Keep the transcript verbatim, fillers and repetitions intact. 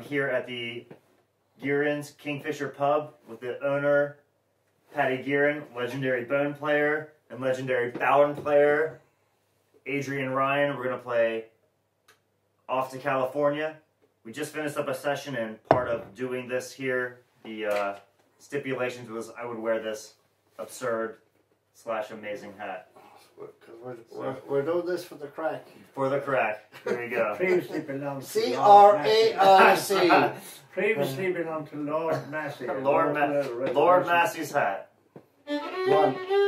I'm here at the Guerin's Kingfisher pub with the owner, Paddy Guerin, legendary bone player and legendary bowden player, Adrian Ryan. We're going to play Off to California. We just finished up a session, and part of doing this here, the uh, stipulations was I would wear this absurd slash amazing hat. We're, we're, we're doing this for the crack. For the crack. There you go. Previously belonged to C R A I C. Previously belonged to Lord Massey. Lord, Ma Lord Massey's hat. One.